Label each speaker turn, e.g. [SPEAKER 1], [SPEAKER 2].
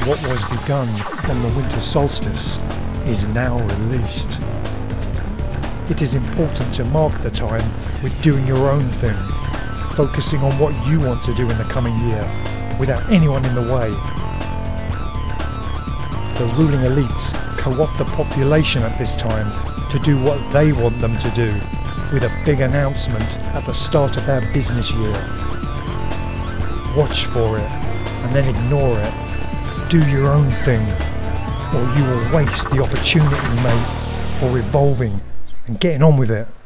[SPEAKER 1] what was begun on the winter solstice is now released. It is important to mark the time with doing your own thing, focusing on what you want to do in the coming year, without anyone in the way. The ruling elites co-opt the population at this time to do what they want them to do, with a big announcement at the start of their business year. Watch for it, and then ignore it. Do your own thing, or you will waste the opportunity, mate, for evolving and getting on with it.